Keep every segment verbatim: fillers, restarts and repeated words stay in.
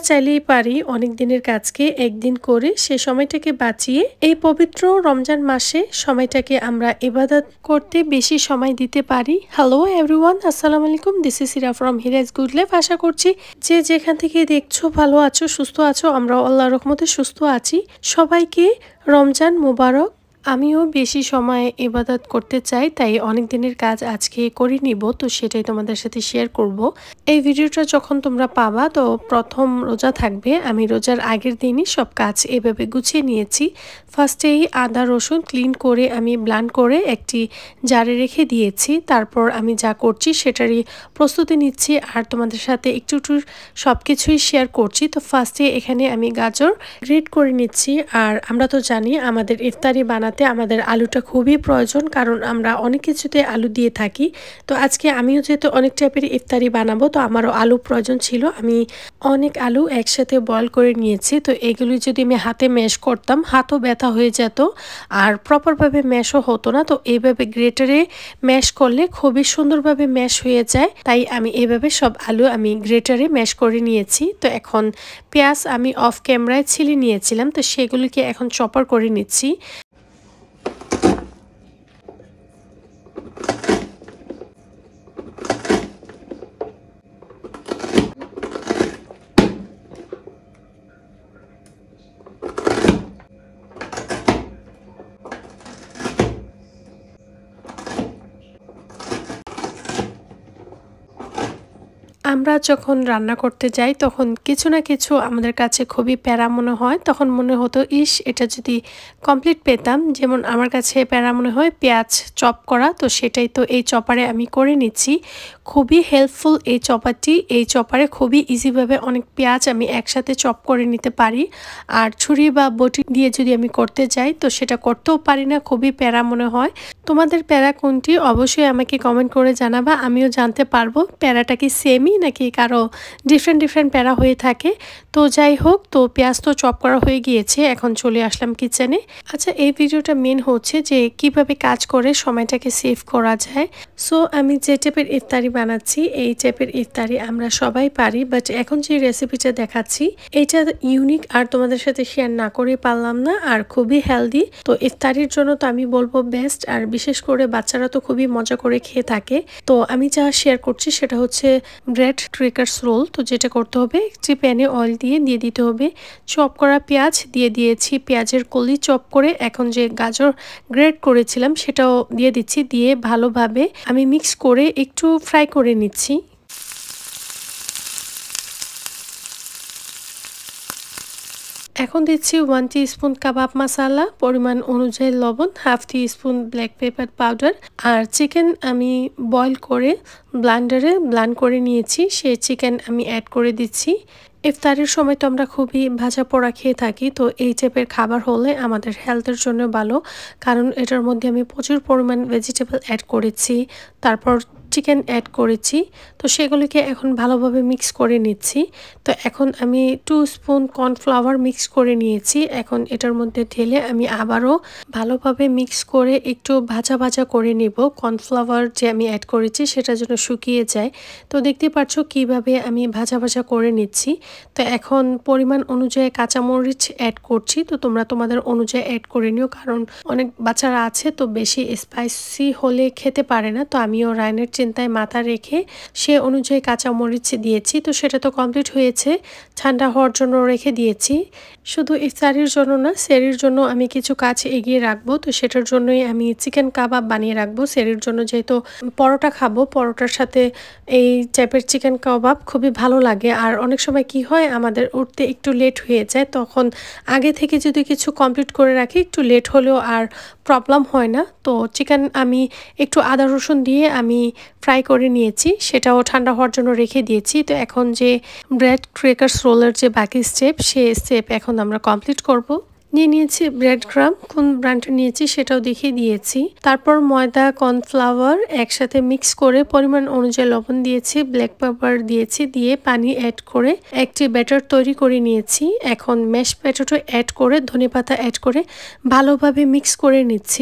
চাইলেই পারি অনেক দিনের কাজকে একদিন করে সে সময়টাকে বাঁচিয়ে এই পবিত্র রমজান মাসে সময়টাকে আমরা ইবাদত করতে বেশি সময় দিতে পারি। হ্যালো এভরিওয়ান, আসসালামু আলাইকুম। This is Hira from Hira's good life. আশা করছি যে যেখান থেকে দেখছো ভালো আছো, সুস্থ আছো। আমরা আল্লাহর রহমতে সুস্থ আছি। সবাইকে রমজান মুবারক। আমিও বেশি সময় ইবাদত করতে চাই, তাই অনেক দিনের কাজ আজকে করে নিব, তো সেটাই তোমাদের সাথে শেয়ার করব। এই ভিডিওটা যখন তোমরা পাবা তো প্রথম রোজা থাকবে। আমি রোজার আগের দিনই সব কাজ এভাবে গুছিয়ে নিয়েছি। ফার্স্টেই আদা রসুন ক্লিন করে আমি ব্লান্ড করে একটি জারে রেখে দিয়েছি। তারপর আমি যা করছি সেটারই প্রস্তুতি নিচ্ছি আর তোমাদের সাথে একটু একটু সব কিছুই শেয়ার করছি। তো ফার্স্টে এখানে আমি গাজর গ্রেট করে নিচ্ছি। আর আমরা তো জানি আমাদের ইফতারি বানাতে আমাদের আলুটা খুবই প্রয়োজন, কারণ আমরা অনেক কিছুতে আলু দিয়ে থাকি। তো আজকে আমিও যেহেতু অনেক টাইপের ইফতারি বানাবো, তো আমারও আলু প্রয়োজন ছিল। আমি অনেক আলু একসাথে বয়েল করে নিয়েছি। তো এগুলি যদি আমি হাতে ম্যাশ করতাম হাতও ব্যথা হয়ে যেত আর প্রপারভাবে ম্যাশও হতো না। তো এইভাবে গ্রেটারে ম্যাশ করলে খুবই সুন্দরভাবে ম্যাশ হয়ে যায়। তাই আমি এইভাবে সব আলু আমি গ্রেটারে ম্যাশ করে নিয়েছি। তো এখন পেঁয়াজ আমি অফ ক্যামেরায় ছিলে নিয়েছিলাম, তো সেগুলিকে এখন চপার করে নিচ্ছি। আমরা যখন রান্না করতে যাই তখন কিছু না কিছু আমাদের কাছে খুবই প্যারা মনে হয়। তখন মনে হতো ইস এটা যদি কমপ্লিট পেতাম। যেমন আমার কাছে প্যারা মনে হয় পেঁয়াজ চপ করা, তো সেটাই তো এই চপারে আমি করে নিচ্ছি। খুবই হেল্পফুল এই চপারটি। এই চপারে খুবই ইজিভাবে অনেক পেঁয়াজ আমি একসাথে চপ করে নিতে পারি। আর ছুরি বা বটি দিয়ে যদি আমি করতে যাই তো সেটা করতেও পারি না, খুবই প্যারা মনে হয়। তোমাদের প্যারা কোনটি অবশ্যই আমাকে কমেন্ট করে জানাবা, আমিও জানতে পারবো প্যারাটা কি সেমই নাকি কারো ডিফারেন্ট ডিফারেন্ট প্যারা হয়ে থাকে। তো যাই হোক, তো পেঁয়াজ তো চপ করা হয়ে গিয়েছে, এখন চলে আসলাম কিচেনে। আচ্ছা, এই ভিডিওটা মেন হচ্ছে যে কিভাবে কাজ করে সময়টাকে সেভ করা যায়। সো আমি যে টাইপের ইফতারি বানাচ্ছি এই টাইপের ইফতারি আমরা সবাই পারি, বাট এখন যে রেসিপিটা দেখাচ্ছি এটা ইউনিক আর তোমাদের সাথে শেয়ার না করে পারলাম না। আর খুবই হেলদি, তো ইফতারির জন্য তো আমি বলবো বেস্ট। আর বিশেষ করে বাচ্চারা তো খুবই মজা করে খেয়ে থাকে। তো আমি যা শেয়ার করছি সেটা হচ্ছে ব্রেড ক্র্যাকারস রোল। তো যেটা করতে হবে, একটি প্যানে অয়েল দিয়ে দিয়ে দিতে হবে চপ করা পেঁয়াজ, দিয়ে দিয়েছি পেঁয়াজের কলি চপ করে। এখন যে গাজর গ্রেট করেছিলাম সেটাও দিয়ে দিচ্ছি, দিয়ে ভালোভাবে আমি মিক্স করে একটু ফ্রাই করে নিচ্ছি। এখন দিচ্ছি ওয়ান টিস্পুন কাবাব মশলা, পরিমাণ অনুযায়ী লবণ, half teaspoon black pepper powder. আর চিকেন আমি বয়েল করে ব্লান্ডারে ব্লান্ড করে নিয়েছি, সেই চিকেন আমি অ্যাড করে দিচ্ছি। ইফতারের সময় তো আমরা খুবই ভাজা পোড়া খেয়ে থাকি, তো এই টাইপের খাবার হলে আমাদের হেলথের জন্য ভালো, কারণ এটার মধ্যে আমি প্রচুর পরিমাণ ভেজিটেবল অ্যাড করেছি, তারপর চিকেন অ্যাড করেছি। তো সেগুলিকে এখন ভালোভাবে মিক্স করে নিচ্ছি। তো এখন আমি টু স্পুন কর্নফ্লাওয়ার মিক্স করে নিয়েছি। এখন এটার মধ্যে ঢেলে আমি আবারও ভালোভাবে মিক্স করে একটু ভাজা ভাজা করে নিব। কর্নফ্লাওয়ার যে আমি অ্যাড করেছি সেটা যেন শুকিয়ে যায়। তো দেখতে পাচ্ছ কিভাবে আমি ভাজা ভাজা করে নিচ্ছি। তো এখন পরিমাণ অনুযায়ী কাঁচামরিচ অ্যাড করছি। তো তোমরা তোমাদের অনুযায়ী অ্যাড করে নিও, কারণ অনেক বাচ্চারা আছে তো বেশি স্পাইসি হলে খেতে পারে না। তো আমিও রায়নের চিন্তায় মাথা রেখে সে অনুযায়ী কাঁচামরিচ দিয়েছি। তো সেটা তো কমপ্লিট হয়েছে, ঠান্ডা হওয়ার জন্য রেখে দিয়েছি। শুধু ইফতারির জন্য না, সেরির জন্য আমি কিছু কাজ এগিয়ে রাখবো। তো সেটার জন্যই আমি চিকেন কাবাব বানিয়ে রাখবো সেরির জন্য, যেহেতু পরোটা খাবো, পরোটার সাথে এই টাইপের চিকেন কাবাব খুবই ভালো লাগে। আর অনেক সময় কি হয় আমাদের উঠতে একটু লেট হয়ে যায়, তখন আগে থেকে যদি কিছু কমপ্লিট করে রাখি একটু লেট হলেও আর প্রবলেম হয় না। তো চিকেন আমি একটু আদা রসুন দিয়ে আমি ফ্রাই করে নিয়েছি, সেটাও ঠান্ডা হওয়ার জন্য রেখে দিয়েছি। তো এখন যে ব্রেড ক্র্যাকারস রোলের যে বাকি স্টেপ, সেই স্টেপ এখন আমরা কমপ্লিট করব। নিয়ে নিয়েছি ব্রেড ক্রাম, কোন ব্র্যান্ডের নিয়েছি সেটাও দেখিয়ে দিয়েছি। তারপর ময়দা কর্নফ্লাওয়ার একসাথে মিক্স করে পরিমাণ অনুযায়ী লবণ দিয়েছি, ব্ল্যাক পেপার দিয়েছি, দিয়ে পানি অ্যাড করে একটি ব্যাটার তৈরি করে নিয়েছি। এখন ম্যাশ পটেটো অ্যাড করে ধনেপাতা অ্যাড করে ভালোভাবে মিক্স করে নিচ্ছি।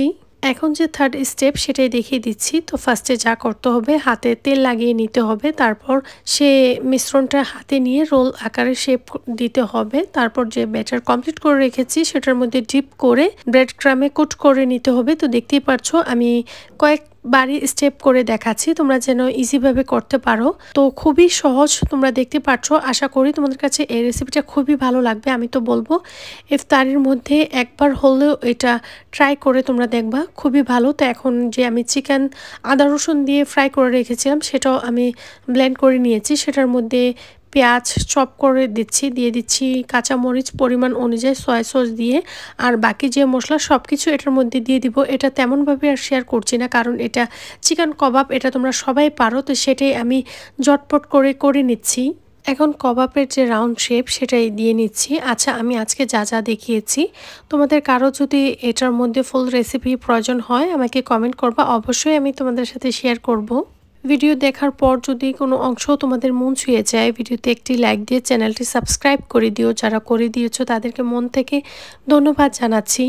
এখন যে থার্ড স্টেপ সেটাই দেখিয়ে দিচ্ছি। তো ফার্স্টে যা করতে হবে, হাতে তেল লাগিয়ে নিতে হবে, তারপর সে মিশ্রণটা হাতে নিয়ে রোল আকারে শেপ দিতে হবে। তারপর যে ব্যাটার কমপ্লিট করে রেখেছি সেটার মধ্যে ডিপ করে ব্রেড ক্রামে কোট করে নিতে হবে। তো দেখতেই পাচ্ছো আমি কয়েক বাড়ি স্টেপ করে দেখাচ্ছি, তোমরা যেন ইজিভাবে করতে পারো। তো খুবই সহজ, তোমরা দেখতে পাচ্ছ। আশা করি তোমাদের কাছে এই রেসিপিটা খুবই ভালো লাগবে। আমি তো বলবো ইফতারের মধ্যে একবার হলেও এটা ট্রাই করে তোমরা দেখবা, খুবই ভালো। তো এখন যে আমি চিকেন আদা রসুন দিয়ে ফ্রাই করে রেখেছিলাম সেটাও আমি ব্লেন্ড করে নিয়েছি। সেটার মধ্যে পেঁয়াজ চপ করে দিচ্ছি, দিয়ে দিচ্ছি কাঁচামরিচ পরিমাণ অনুযায়ী, সয়া সস দিয়ে, আর বাকি যে মশলা সব কিছু এটার মধ্যে দিয়ে দিব। এটা তেমনভাবে আর শেয়ার করছি না, কারণ এটা চিকেন কাবাব, এটা তোমরা সবাই পারো। তো সেটাই আমি ঝটপট করে করে নিচ্ছি। এখন কাবাবের যে রাউন্ড শেপ সেটাই দিয়ে নিচ্ছি। আচ্ছা, আমি আজকে যা যা দেখিয়েছি, তোমাদের কারো যদি এটার মধ্যে ফুল রেসিপি প্রয়োজন হয় আমাকে কমেন্ট করবা, অবশ্যই আমি তোমাদের সাথে শেয়ার করব। ভিডিও দেখার পর যদি কোনো অংশ তোমাদের মন ছুঁয়ে যায়, ভিডিওতে একটি লাইক দিয়ে চ্যানেলটি সাবস্ক্রাইব করে দিও। যারা করে দিয়েছো তাদেরকে মন থেকে ধন্যবাদ জানাচ্ছি।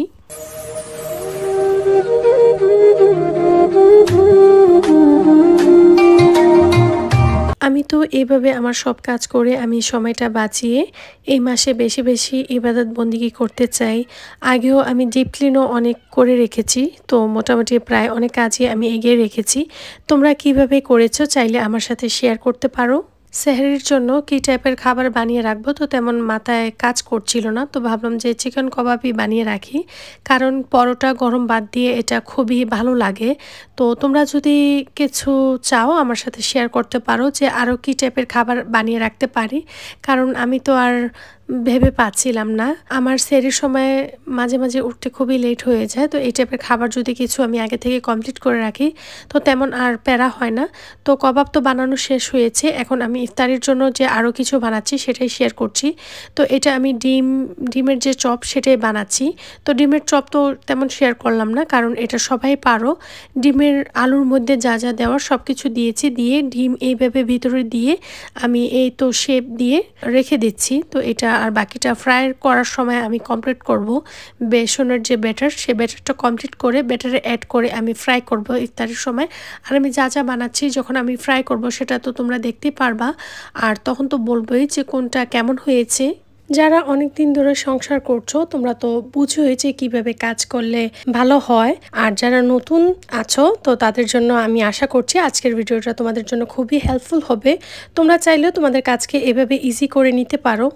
আমি তো এইভাবে আমার সব কাজ করে আমি সময়টা বাঁচিয়ে এই মাসে বেশি বেশি ইবাদত বন্দিগি করতে চাই। আগেও আমি ডিপ ক্লিনও অনেক করে রেখেছি, তো মোটামুটি প্রায় অনেক কাজই আমি এগিয়ে রেখেছি। তোমরা কিভাবে করেছো চাইলে আমার সাথে শেয়ার করতে পারো। সেহরির জন্য কী টাইপের খাবার বানিয়ে রাখবো, তো তেমন মাথায় কাজ করছিল না, তো ভাবলাম যে চিকেন কাবাবই বানিয়ে রাখি, কারণ পরোটা গরম বাদ দিয়ে এটা খুবই ভালো লাগে। তো তোমরা যদি কিছু চাও আমার সাথে শেয়ার করতে পারো যে আরও কী টাইপের খাবার বানিয়ে রাখতে পারি, কারণ আমি তো আর ভেবে পাচ্ছিলাম না। আমার সেহরির সময় মাঝে মাঝে উঠতে খুবই লেট হয়ে যায়, তো এই টাইপের খাবার যদি কিছু আমি আগে থেকে কমপ্লিট করে রাখি তো তেমন আর প্যারা হয় না। তো কাবাব তো বানানো শেষ হয়েছে, এখন আমি ইফতারের জন্য যে আরও কিছু বানাচ্ছি সেটাই শেয়ার করছি। তো এটা আমি ডিম ডিমের যে চপ সেটাই বানাচ্ছি। তো ডিমের চপ তো তেমন শেয়ার করলাম না, কারণ এটা সবাই পারো। ডিমের আলুর মধ্যে যা যা দেওয়ার সব কিছু দিয়েছি, দিয়ে ডিম এইভাবে ভিতরে দিয়ে আমি এই তো শেপ দিয়ে রেখে দিচ্ছি। তো এটা আর বাকিটা ফ্রাই করার সময় আমি কমপ্লিট করব। বেসনের যে ব্যাটার সে ব্যাটারটা কমপ্লিট করে ব্যাটারে অ্যাড করে আমি ফ্রাই করব ইফতারের সময়। আর আমি যা যা বানাচ্ছি যখন আমি ফ্রাই করব সেটা তো তোমরা দেখতেই পারবা, আর তখন তো বলবোই যে কোনটা কেমন হয়েছে। যারা অনেক দিন ধরে সংসার করছো তোমরা তো বুঝোই যে কিভাবে কাজ করলে ভালো হয়, আর যারা নতুন আছো তো তাদের জন্য আমি আশা করছি আজকের ভিডিওটা তোমাদের জন্য খুবই হেল্পফুল হবে। তোমরা চাইলেও তোমাদের কাজকে এভাবে ইজি করে নিতে পারো।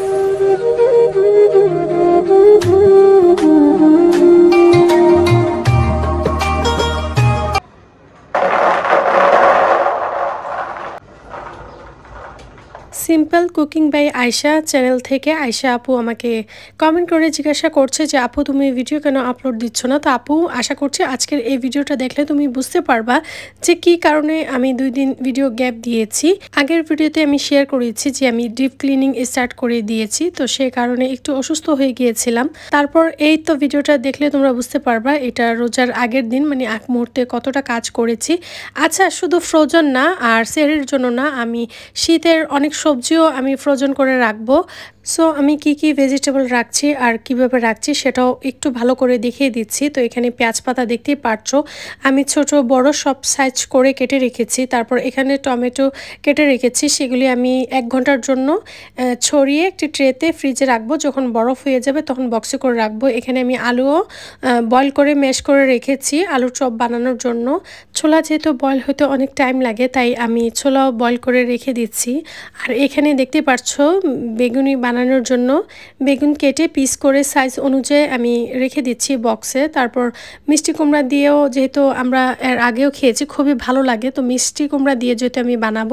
Simple cooking by Ayesha channel থেকে আয়শা আপু আমাকে কমেন্ট করে জিজ্ঞাসা করছে যে আপু তুমি ভিডিও কেন আপলোড দিচ্ছ না। তো আপু, আশা করছি আজকের এই ভিডিওটা দেখলে তুমি বুঝতে পারবা যে কি কারণে আমি দুই দিন ভিডিও গ্যাপ দিয়েছি। আগের ভিডিওতে আমি শেয়ার করেছি যে আমি ডিপ ক্লিনিং স্টার্ট করে দিয়েছি, তো সে কারণে একটু অসুস্থ হয়ে গিয়েছিলাম। তারপর এই তো ভিডিওটা দেখলে তোমরা বুঝতে পারবা এটা রোজার আগের দিন, মানে এক মুহূর্তে কতটা কাজ করেছি। আচ্ছা, শুধু ফ্রোজেন না আর সেহরির জন্য না, আমি শীতের অনেক সবজিও আমি ফ্রোজেন করে রাখবো। সো আমি কি কি ভেজিটেবল রাখছি আর কিভাবে রাখছি সেটাও একটু ভালো করে দেখিয়ে দিচ্ছি। তো এখানে পেঁয়াজ পাতা দেখতেই পাচ্ছ আমি ছোট বড় সব সাইজ করে কেটে রেখেছি। তারপর এখানে টমেটো কেটে রেখেছি, সেগুলি আমি এক ঘন্টার জন্য ছড়িয়ে একটি ট্রেতে ফ্রিজে রাখবো, যখন বরফ হয়ে যাবে তখন বক্সে করে রাখবো। এখানে আমি আলুও বয়েল করে ম্যাশ করে রেখেছি আলুর চপ বানানোর জন্য। ছোলা যেহেতু বয়েল হতে অনেক টাইম লাগে তাই আমি ছোলাও বয়েল করে রেখে দিচ্ছি। আর এখানে দেখতে পাচ্ছ বেগুনি বানানোর জন্য বেগুন কেটে পিস করে সাইজ অনুযায়ী আমি রেখে দিচ্ছি বক্সে। তারপর মিষ্টি কুমড়া দিয়েও, যেহেতু আমরা এর আগেও খেয়েছি খুবই ভালো লাগে, তো মিষ্টি কুমড়া দিয়ে যেহেতু আমি বানাবো।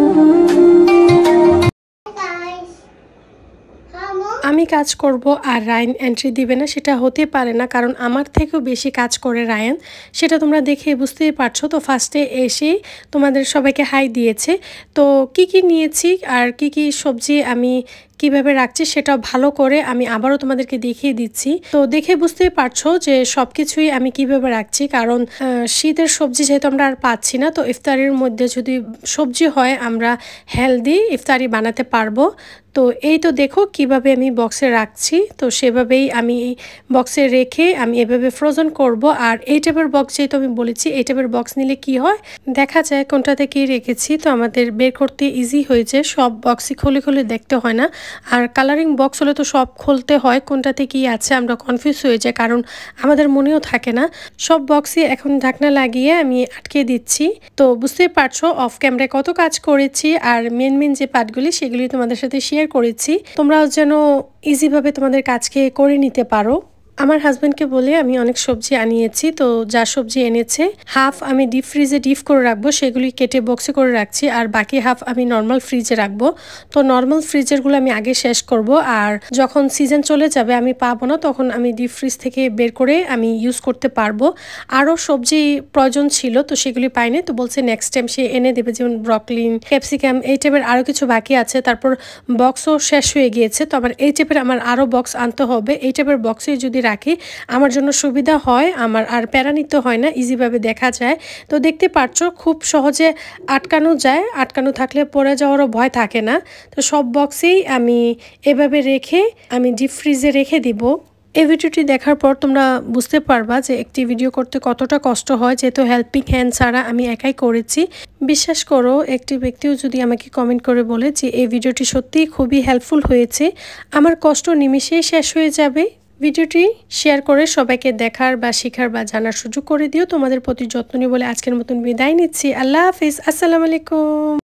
আমি কাজ করব আর রায়ান এন্ট্রি দিবে না সেটা হতে পারে না, কারণ আমার থেকেও বেশি কাজ করে রায়ান, সেটা তোমরা দেখে বুঝতেই পারছো। তো ফার্স্টে এসে তোমাদের সবাইকে হাই দিয়েছে। তো কি কি নিয়েছি আর কি কি সবজি আমি কিভাবে রাখছি সেটা ভালো করে আমি আবারও তোমাদেরকে দেখিয়ে দিচ্ছি। তো দেখে বুঝতেই পারছো যে সব কিছুই আমি কিভাবে রাখছি, কারণ শীতের সবজি যেহেতু আমরা আর পাচ্ছি না, তো ইফতারির মধ্যে যদি সবজি হয় আমরা হেলদি ইফতারি বানাতে পারবো। তো এই তো দেখো কিভাবে আমি বক্সে রাখছি, তো সেভাবেই আমি বক্সে রেখে আমি এভাবে ফ্রোজেন করব। আর এই টাইপের বক্স যেহেতু আমি বলেছি, এই টাইপের বক্স নিলে কি হয় দেখা যায় কোনটাতে কি রেখেছি, তো আমাদের বের করতে ইজি হয়ে যায়, সব বক্সই খুলে খুলে দেখতে হয় না। আর কালারিং বক্স হলে তো সব খুলতে হয়, কোনটাতে কি আছে আমরা কনফিউজ হয়ে যাই, কারণ আমাদের মনেও থাকে না। সব বক্সই এখন ঢাকনা লাগিয়ে আমি আটকে দিচ্ছি। তো বুঝতেই পারছো অফ ক্যামেরায় কত কাজ করেছি, আর মেন মেন যে পার্টগুলি সেগুলি তোমাদের সাথে শেয়ার করেছি, তোমরাও যেন ইজিভাবে তোমাদের কাজকে করে নিতে পারো। আমার হাজব্যান্ডকে বলে আমি অনেক সবজি আনিয়েছি, তো যা সবজি এনেছে হাফ আমি ডিপ ফ্রিজে ডিপ করে রাখবো, সেগুলি কেটে বক্সে করে রাখছি, আর বাকি হাফ আমি নর্মাল ফ্রিজে রাখবো। তো নর্মাল ফ্রিজেরগুলো আমি আগে শেষ করব, আর যখন সিজন চলে যাবে আমি পাবো না, তখন আমি ডিপ ফ্রিজ থেকে বের করে আমি ইউজ করতে পারবো। আরও সবজি প্রয়োজন ছিল, তো সেগুলি পাইনি, তো বলছে নেক্সট টাইম সে এনে দেবে, যেমন ব্রকলিন, ক্যাপসিকাম, এই টাইপের আরও কিছু বাকি আছে। তারপর বক্সও শেষ হয়ে গিয়েছে, তো আমার এই টাইপের আমার আরও বক্স আনতে হবে। এই টাইপের বক্সে যদি রাখি আমার জন্য সুবিধা হয়, আমার আর প্যারা নিতে হয় না, ইজিভাবে দেখা যায়। তো দেখতে পাচ্ছো খুব সহজে আটকানো যায়, আটকানো থাকলে পড়ে যাওয়ারও ভয় থাকে না। তো সব বক্সেই আমি এভাবে রেখে আমি ডিপ ফ্রিজে রেখে দিব। এই ভিডিওটি দেখার পর তোমরা বুঝতে পারবা যে একটি ভিডিও করতে কতটা কষ্ট হয়, যেহেতু হেল্পিং হ্যান্ড ছাড়া আমি একাই করেছি। বিশ্বাস করো একটি ব্যক্তিও যদি আমাকে কমেন্ট করে বলে যে এই ভিডিওটি সত্যিই খুবই হেল্পফুল হয়েছে, আমার কষ্ট নিমিষেই শেষ হয়ে যাবে। ভিডিওটি শেয়ার করে সবাইকে দেখার বা শেখার বা জানার সুযোগ করে দিও। তোমাদের প্রতি যত্ন নিয়ে বলে আজকের মতন বিদায় নিচ্ছি। আল্লাহ হাফিজ, আসসালামু আলাইকুম।